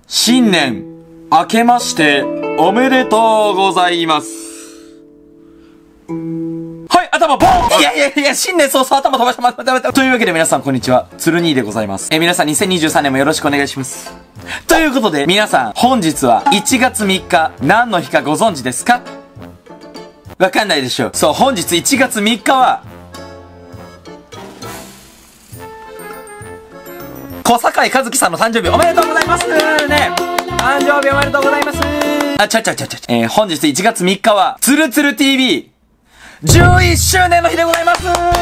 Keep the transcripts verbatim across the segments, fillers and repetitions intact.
新年、明けまして、おめでとうございます。はい、頭ポンいやいやいや、新年早々頭飛ばしてます。というわけで皆さんこんにちは、つるにーでございます。え、皆さんにせんにじゅうさんねんもよろしくお願いします。ということで、皆さん、本日はいちがつみっか、何の日かご存知ですか？わかんないでしょう。そう、本日いちがつみっかは、小坂井和樹さんの誕生日おめでとうございますね。誕生日おめでとうございます。あ、ちゃちゃちゃちゃちゃ。えー、本日いちがつみっかは、つるつる ティービー、じゅういっしゅうねんの日でございます。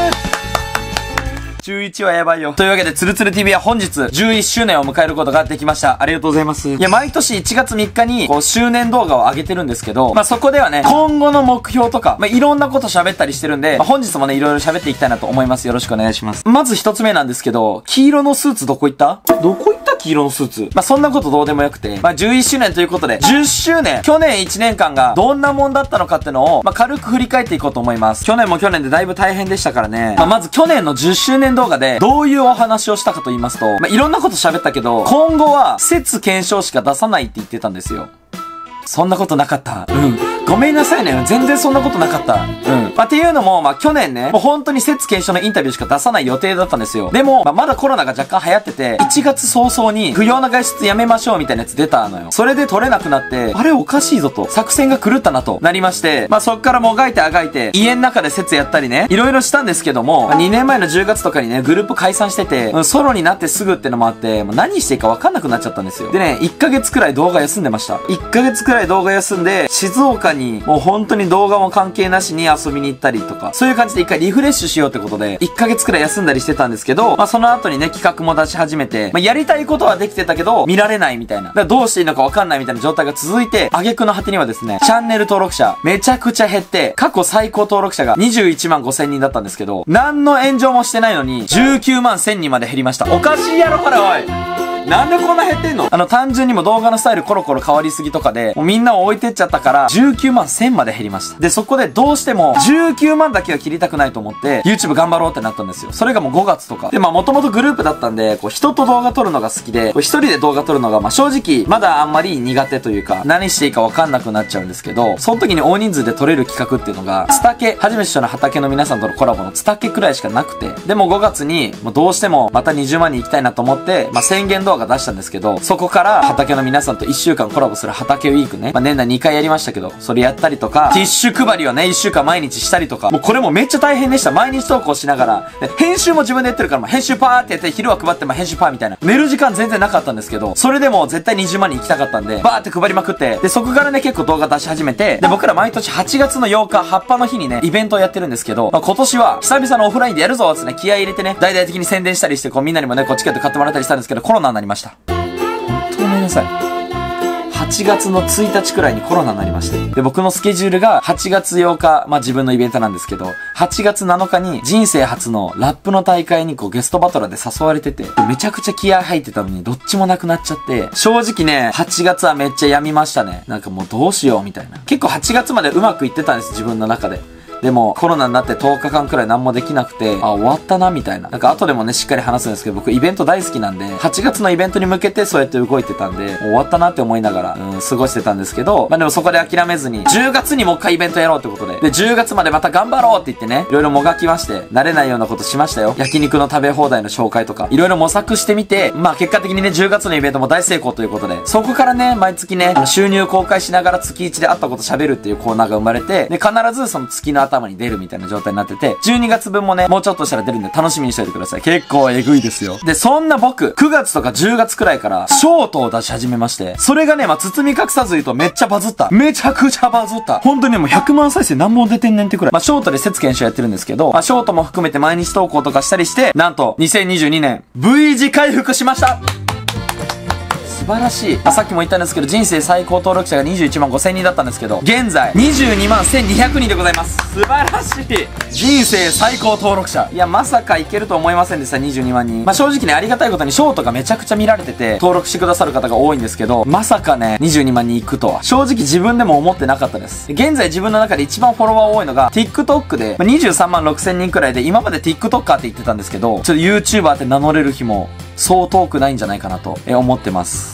じゅういちはやばいよ。というわけで、つるつる ティービー は本日、じゅういっしゅうねんを迎えることができました。ありがとうございます。いや、毎年いちがつみっかに、こう、周年動画を上げてるんですけど、まあ、そこではね、今後の目標とか、まあ、いろんなこと喋ったりしてるんで、まあ、本日もね、いろいろ喋っていきたいなと思います。よろしくお願いします。まず一つ目なんですけど、黄色のスーツどこ行った？どこ行った黄色のスーツ。まあ、そんなことどうでもよくて、まあ、じゅういっしゅうねんということで、じゅっしゅうねん、去年いちねんかんがどんなもんだったのかってのを、まあ、軽く振り返っていこうと思います。去年も去年でだいぶ大変でしたからね。まあ、まず去年のじゅっしゅうねん動画で、どういうお話をしたかと言いますと、まあ、いろんなこと喋ったけど、今後は、説検証しか出さないって言ってたんですよ。そんなことなかった。うん。ごめんなさいね。全然そんなことなかった。うん。まあ、っていうのも、まあ、去年ね、もう本当に説検証のインタビューしか出さない予定だったんですよ。でも、まあ、まだコロナが若干流行ってて、いちがつ早々に不要な外出やめましょうみたいなやつ出たのよ。それで撮れなくなって、あれおかしいぞと、作戦が狂ったなとなりまして、まあ、そっからもがいてあがいて、家の中で説やったりね、いろいろしたんですけども、まあ、にねんまえのじゅうがつとかにね、グループ解散してて、うん、ソロになってすぐってのもあって、もう何していいかわかんなくなっちゃったんですよ。でね、いっかげつくらい動画休んでました。いっかげつくらい動画休んで、静岡にもう本当に動画も関係なしに遊びに行ったりとか、そういう感じで一回リフレッシュしようってことで、いっかげつくらい休んだりしてたんですけど、まあその後にね、企画も出し始めて、まあやりたいことはできてたけど、見られないみたいな。だからどうしていいのかわかんないみたいな状態が続いて、挙句の果てにはですね、チャンネル登録者、めちゃくちゃ減って、過去最高登録者がにじゅういちまんごせんにんだったんですけど、何の炎上もしてないのに、じゅうきゅうまんせんにんまで減りました。おかしいやろこれおい。なんでこんな減ってんの？あの、単純にも動画のスタイルコロコロ変わりすぎとかで、もうみんなを置いてっちゃったから、じゅうきゅうまんせんまで減りました。で、そこでどうしても、じゅうきゅうまんだけは切りたくないと思って、YouTube 頑張ろうってなったんですよ。それがもうごがつとか。で、まあ、もともとグループだったんで、こう、人と動画撮るのが好きで、こう一人で動画撮るのが、まあ、正直、まだあんまり苦手というか、何していいかわかんなくなっちゃうんですけど、その時に大人数で撮れる企画っていうのが、ツタケ、はじめしょの畑の皆さんとのコラボのツタケくらいしかなくて、でもごがつに、もうどうしても、またにじゅうまんに行きたいなと思って、まあ、宣言動画出したんですけど、そこから畑の皆さんといっしゅうかんコラボする畑ウィークね。まあ、年内にかいやりましたけど、それやったりとか、ティッシュ配りをね、いっしゅうかん毎日したりとか、もうこれもめっちゃ大変でした。毎日投稿しながら、編集も自分でやってるから、まあ、編集パーってやって、昼は配って、まあ、編集パーみたいな。寝る時間全然なかったんですけど、それでも絶対にじゅうまんに行きたかったんで、バーって配りまくって、で、そこからね、結構動画出し始めて、で、僕ら毎年はちがつのようか、葉っぱの日にね、イベントをやってるんですけど、まあ、今年は、久々のオフラインでやるぞつってね、気合い入れてね、大々的に宣伝したりして、こうみんなにもね、こうチケット買ってもらったりしたんですけど、コロナになりました。ごめんなさい。はちがつのついたちくらいにコロナになりまして。で、僕のスケジュールがはちがつようか、まあ自分のイベントなんですけど、はちがつなのかに人生初のラップの大会にこうゲストバトラーで誘われてて、めちゃくちゃ気合入ってたのにどっちもなくなっちゃって、正直ね、はちがつはめっちゃ病みましたね。なんかもうどうしようみたいな。結構はちがつまでうまくいってたんです、自分の中で。でも、コロナになってとおかかんくらい何もできなくて、あ、終わったな、みたいな。なんか後でもね、しっかり話すんですけど、僕イベント大好きなんで、はちがつのイベントに向けてそうやって動いてたんで、終わったなって思いながら、うん、過ごしてたんですけど、まあでもそこで諦めずに、じゅうがつにもう一回イベントやろうってことで、で、じゅうがつまでまた頑張ろうって言ってね、いろいろもがきまして、慣れないようなことしましたよ。焼肉の食べ放題の紹介とか、いろいろ模索してみて、まあ結果的にね、じゅうがつのイベントも大成功ということで、そこからね、毎月ね、収入公開しながら月いちで会ったこと喋るっていうコーナーが生まれて、で、必ずその月の頭に出るみたいな状態になってて、じゅうにがつぶんもね、もうちょっとしたら出るんで楽しみにしておいてください。結構えぐいですよ。で、そんな僕、くがつとかじゅうがつくらいから、ショートを出し始めまして、それがね、まあ、包み隠さず言うとめっちゃバズった。めちゃくちゃバズった。本当にもうひゃくまん再生何本出てんねんってくらい。まあ、ショートで説検証やってるんですけど、まあ、ショートも含めて毎日投稿とかしたりして、なんと、にせんにじゅうにねん、V 字回復しました。素晴らしい。まあ、さっきも言ったんですけど、人生最高登録者がにじゅういちまんごせんにんだったんですけど、現在にじゅうにまんせんにひゃくにんでございます。素晴らしい。人生最高登録者。いや、まさかいけると思いませんでした、にじゅうにまんにん。まあ、正直ね、ありがたいことにショートがめちゃくちゃ見られてて、登録してくださる方が多いんですけど、まさかね、にじゅうにまんにんいくとは。正直自分でも思ってなかったです。現在自分の中で一番フォロワー多いのが、TikTok で、まあ、にじゅうさんまんろくせんにんくらいで、今まで TikToker って言ってたんですけど、ちょっと YouTuber って名乗れる日も、そう遠くないんじゃないかなと思ってます。 。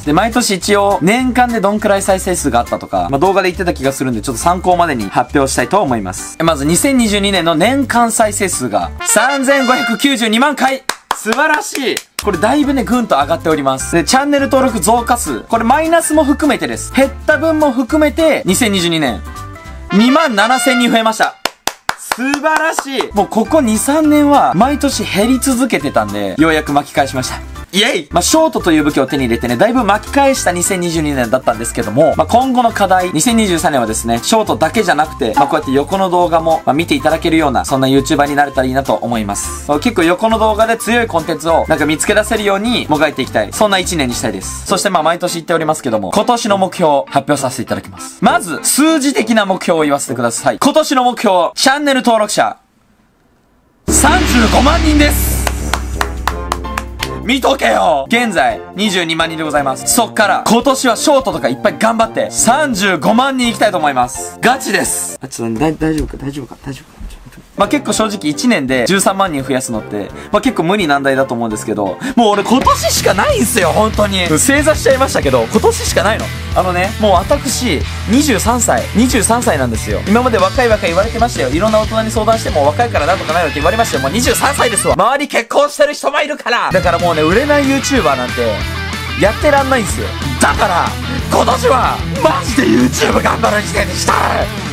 で、毎年一応、年間でどんくらい再生数があったとか、まあ、動画で言ってた気がするんで、ちょっと参考までに発表したいと思います。まず、にせんにじゅうにねんの年間再生数が、さんぜんごひゃくきゅうじゅうにまんかい。素晴らしい。これだいぶね、ぐんと上がっております。で、チャンネル登録増加数。これマイナスも含めてです。減った分も含めて、にせんにじゅうにねん、にまんななせんにん増えました。素晴らしい。もうここに、さんねんは、毎年減り続けてたんで、ようやく巻き返しました。イェイ。まあ、ショートという武器を手に入れてね、だいぶ巻き返したにせんにじゅうにねんだったんですけども、まあ、今後の課題、にせんにじゅうさんねんはですね、ショートだけじゃなくて、まあ、こうやって横の動画も、まあ、見ていただけるような、そんな YouTuber になれたらいいなと思います。結構横の動画で強いコンテンツを、なんか見つけ出せるように、もがいていきたい。そんないちねんにしたいです。そしてまあ、毎年言っておりますけども、今年の目標を発表させていただきます。まず、数字的な目標を言わせてください。今年の目標、チャンネル登録者、さんじゅうごまんにんです。見とけよ。現在にじゅうにまんにんでございます。そっから今年はショートとかいっぱい頑張ってさんじゅうごまんにん行きたいと思います。ガチです。あ、ちょっと大丈夫か大丈夫か大丈夫か。まあ、結構正直いちねんでじゅうさんまんにん増やすのって、まあ、結構無理難題だと思うんですけど、もう俺今年しかないんすよ、本当に。正座しちゃいましたけど、今年しかないの。あのね、もう私、にじゅうさんさい、にじゅうさんさいなんですよ。今まで若い若い言われてましたよ。いろんな大人に相談しても若いからなんとかないのって言われましたよ。もうにじゅうさんさいですわ。周り結婚してる人もいるから。だからもうね、売れない YouTuber なんて、やってらんないんすよ。だから、今年は、マジで YouTube 頑張る時点にしたい。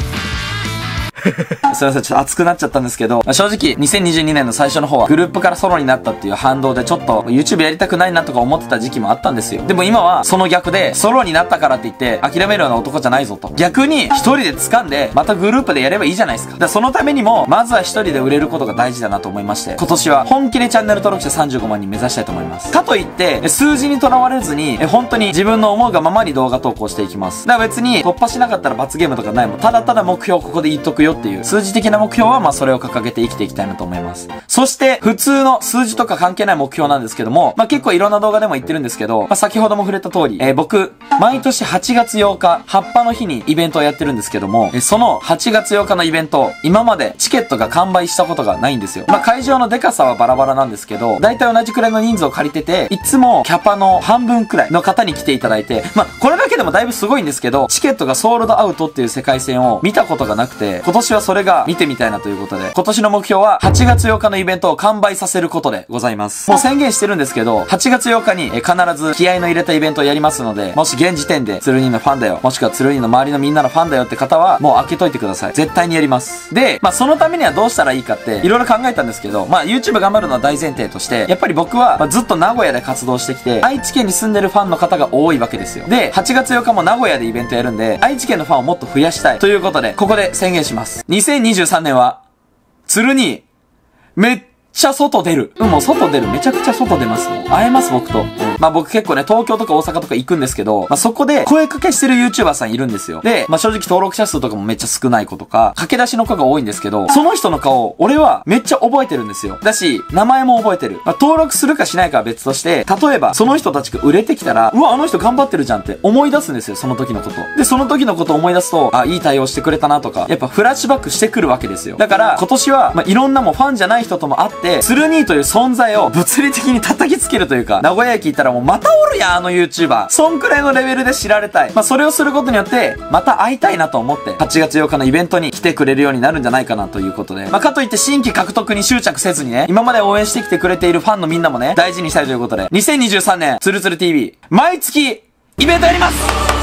すいません、ちょっと熱くなっちゃったんですけど、まあ、正直、にせんにじゅうにねんの最初の方は、グループからソロになったっていう反動で、ちょっと、YouTube やりたくないなとか思ってた時期もあったんですよ。でも今は、その逆で、ソロになったからって言って、諦めるような男じゃないぞと。逆に、一人で掴んで、またグループでやればいいじゃないですか。だからそのためにも、まずは一人で売れることが大事だなと思いまして、今年は、本気でチャンネル登録者さんじゅうごまんにん目指したいと思います。かといって、数字にとらわれずに、本当に自分の思うがままに動画投稿していきます。だから別に、突破しなかったら罰ゲームとかないもん。ただただ目標をここで言っとくよっていう、数字的な目標はまあそれを掲げて生きていきたいなと思います。そして普通の数字とか関係ない目標なんですけども、まあ結構いろんな動画でも言ってるんですけど、まあ先ほども触れた通り、えー、僕、毎年はちがつようか、葉っぱの日にイベントをやってるんですけども、えー、そのはちがつようかのイベント、今までチケットが完売したことがないんですよ。まあ会場のデカさはバラバラなんですけど、だいたい同じくらいの人数を借りてて、いつもキャパの半分くらいの方に来ていただいて、まあこれだけでもだいぶすごいんですけど、チケットがソールドアウトっていう世界線を見たことがなくて、今年はそれが見てみたいなということで、今年の目標ははちがつようかのイベントを完売させることでございます。もう宣言してるんですけど、はちがつようかにえ必ず気合の入れたイベントをやりますので、もし現時点で鶴兄のファンだよ、もしくは鶴兄の周りのみんなのファンだよって方は、もう開けといてください。絶対にやります。で、まあそのためにはどうしたらいいかって、いろいろ考えたんですけど、まあ YouTube 頑張るのは大前提として、やっぱり僕は、まあ、ずっと名古屋で活動してきて、愛知県に住んでるファンの方が多いわけですよ。で、はちがつようかも名古屋でイベントやるんで、愛知県のファンをもっと増やしたい。ということで、ここで宣言します。にせんにじゅうさんねんは、鶴に、めっちゃ外出る。うん、もう外出る。めちゃくちゃ外出ますね。会えます、僕と。うん。まあ僕結構ね、東京とか大阪とか行くんですけど、まあそこで声かけしてる YouTuber さんいるんですよ。で、まあ正直登録者数とかもめっちゃ少ない子とか、駆け出しの子が多いんですけど、その人の顔、俺はめっちゃ覚えてるんですよ。だし、名前も覚えてる。まあ登録するかしないかは別として、例えばその人たちが売れてきたら、うわ、あの人頑張ってるじゃんって思い出すんですよ、その時のこと。で、その時のことを思い出すと、あ、いい対応してくれたなとか、やっぱフラッシュバックしてくるわけですよ。だから、今年は、まあいろんなもうファンじゃない人とも会って、鶴兄という存在を物理的に叩きつけるというか、名古屋駅行ったらもうまたおるやん、あの YouTuber。そんくらいのレベルで知られたい。まあ、それをすることによって、また会いたいなと思って、はちがつようかのイベントに来てくれるようになるんじゃないかなということで。まあ、かといって新規獲得に執着せずにね、今まで応援してきてくれているファンのみんなもね、大事にしたいということで、にせんにじゅうさんねん、つるつる ティーブイ、毎月、イベントやります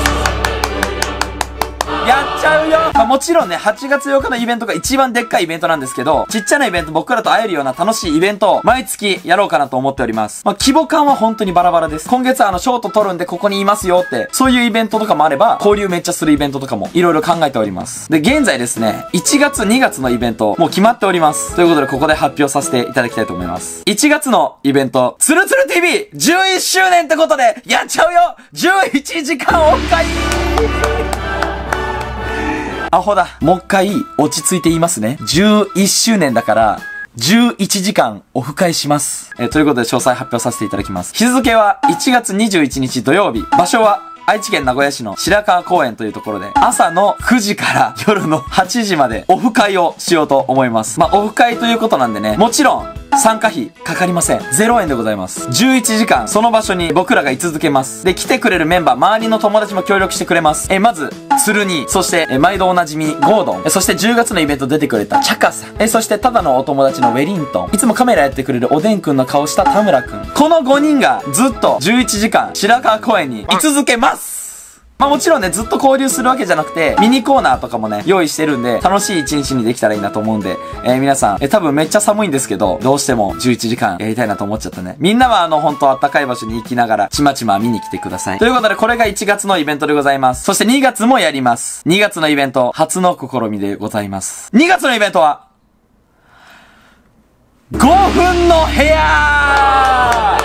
やっちゃうよ。まあ、もちろんね、はちがつようかのイベントが一番でっかいイベントなんですけど、ちっちゃなイベント、僕らと会えるような楽しいイベントを毎月やろうかなと思っております。まあ、規模感は本当にバラバラです。今月はあの、ショート撮るんでここにいますよって、そういうイベントとかもあれば、交流めっちゃするイベントとかもいろいろ考えております。で、現在ですね、いちがつにがつのイベント、もう決まっております。ということで、ここで発表させていただきたいと思います。いちがつのイベント、つるつる ティーブイじゅういっしゅうねんってことで、やっちゃうよ !じゅういちじかんオフ会アホだ。もう一回落ち着いて言いますね。じゅういっしゅうねんだから、じゅういちじかんオフ会します。えー、ということで詳細発表させていただきます。日付はいちがつにじゅういちにち土曜日。場所は愛知県名古屋市の白川公園というところで、朝のくじから夜のはちじまでオフ会をしようと思います。まあ、オフ会ということなんでね、もちろん、 参加費かかりません。ゼロえんでございます。じゅういちじかん、その場所に僕らが居続けます。で、来てくれるメンバー、周りの友達も協力してくれます。え、まず、鶴に、そして、え、毎度おなじみ、ゴードン、え、そしてじゅうがつのイベント出てくれたチャカさん、え、そしてただのお友達のウェリントン、いつもカメラやってくれるおでんくんの顔した田村くん。このごにんがずっとじゅういちじかん、白川公園に居続けます。まあもちろんね、ずっと交流するわけじゃなくて、ミニコーナーとかもね、用意してるんで、楽しい一日にできたらいいなと思うんで、えー、皆さん、えー、多分めっちゃ寒いんですけど、どうしてもじゅういちじかんやりたいなと思っちゃったね。みんなはあの、本当暖かい場所に行きながら、ちまちま見に来てください。ということで、これがいちがつのイベントでございます。そしてにがつもやります。にがつのイベント、初の試みでございます。にがつのイベントは、ごふんの部屋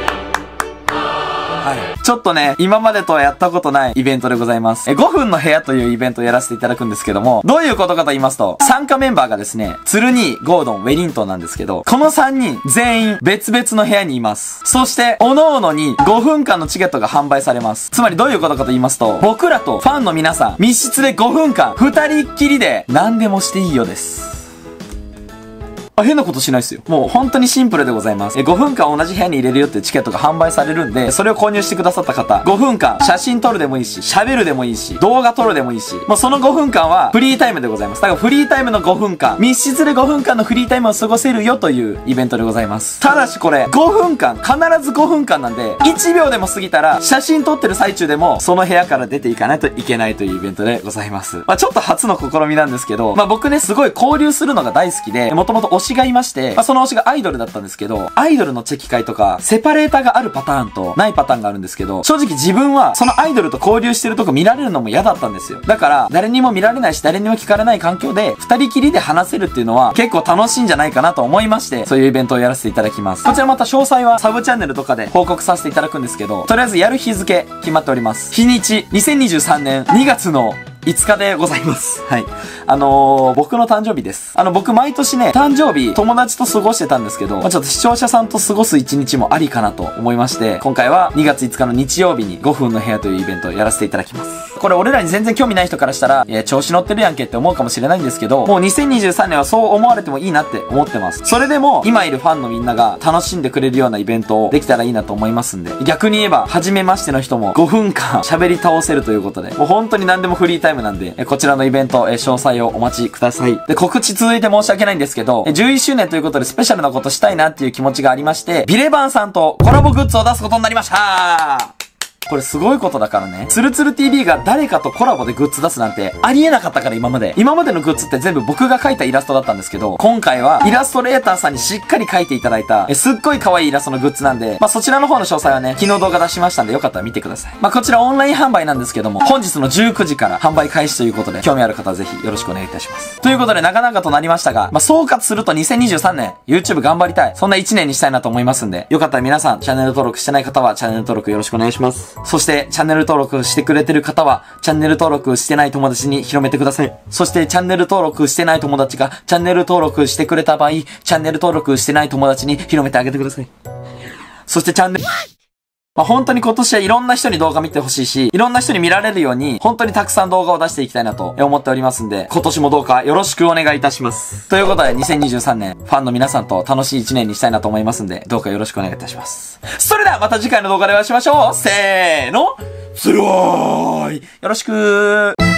はい。ちょっとね、今までとはやったことないイベントでございます。え、ごふんの部屋というイベントをやらせていただくんですけども、どういうことかと言いますと、参加メンバーがですね、鶴に、ゴードン、ウェリントンなんですけど、このさんにん全員別々の部屋にいます。そして、各々にごふんかんのチケットが販売されます。つまりどういうことかと言いますと、僕らとファンの皆さん、密室でごふんかん、二人っきりで何でもしていいよです。あ、変なことしないですよ。もう本当にシンプルでございます。え、ごふんかん同じ部屋に入れるよっていうチケットが販売されるんで、それを購入してくださった方、ごふんかん写真撮るでもいいし、喋るでもいいし、動画撮るでもいいし、もうそのごふんかんはフリータイムでございます。だからフリータイムのごふんかん、密室でごふんかんのフリータイムを過ごせるよというイベントでございます。ただしこれ、ごふんかん、必ずごふんかんなんで、いちびょうでも過ぎたら、写真撮ってる最中でも、その部屋から出ていかないといけないというイベントでございます。まあちょっと初の試みなんですけど、まあ僕ね、すごい交流するのが大好きで、もともと推しがいまして、まあその推しがアイドルだったんですけど、アイドルのチェキ会とか、セパレーターがあるパターンと、ないパターンがあるんですけど、正直自分は、そのアイドルと交流してるとこ見られるのも嫌だったんですよ。だから、誰にも見られないし、誰にも聞かれない環境で、二人きりで話せるっていうのは、結構楽しいんじゃないかなと思いまして、そういうイベントをやらせていただきます。こちらまた詳細は、サブチャンネルとかで報告させていただくんですけど、とりあえずやる日付、決まっております。日にち、にせんにじゅうさんねんにがつのいつかでございます。はい。あのー、僕の誕生日です。あの、僕毎年ね、誕生日、友達と過ごしてたんですけど、まあ、ちょっと視聴者さんと過ごす一日もありかなと思いまして、今回はにがついつかの日曜日にごふんの部屋というイベントをやらせていただきます。これ俺らに全然興味ない人からしたら、いや、調子乗ってるやんけって思うかもしれないんですけど、もうにせんにじゅうさんねんはそう思われてもいいなって思ってます。それでも、今いるファンのみんなが楽しんでくれるようなイベントをできたらいいなと思いますんで、逆に言えば、初めましての人もごふんかん喋り倒せるということで、もう本当に何でもフリータイムなんで、こちらのイベント、えー、詳細をお待ちください。で、告知続いて申し訳ないんですけど、じゅういっしゅうねんということでスペシャルなことしたいなっていう気持ちがありまして、ビレバンさんとコラボグッズを出すことになりました。これすごいことだからね。つるつる ティーブイ が誰かとコラボでグッズ出すなんてありえなかったから今まで。今までのグッズって全部僕が描いたイラストだったんですけど、今回はイラストレーターさんにしっかり描いていただいた、えすっごい可愛いイラストのグッズなんで、まあそちらの方の詳細はね、昨日動画出しましたんでよかったら見てください。まあこちらオンライン販売なんですけども、本日のじゅうくじから販売開始ということで、興味ある方はぜひよろしくお願いいたします。ということで長々となりましたが、まあ総括するとにせんにじゅうさんねん YouTube 頑張りたい。そんないちねんにしたいなと思いますんで、よかったら皆さんチャンネル登録してない方はチャンネル登録よろしくお願いします。そしてチャンネル登録してくれてる方は、チャンネル登録してない友達に広めてください。そして、チャンネル登録してない友達が、チャンネル登録してくれた場合、チャンネル登録してない友達に広めてあげてください。そして、チャンネル、まあ、本当に今年はいろんな人に動画見てほしいし、いろんな人に見られるように、本当にたくさん動画を出していきたいなと思っておりますんで、今年もどうかよろしくお願いいたします。ということで、にせんにじゅうさんねん、ファンの皆さんと楽しいいちねんにしたいなと思いますんで、どうかよろしくお願いいたします。それでは、また次回の動画でお会いしましょう。せーの、すごーい。よろしくー。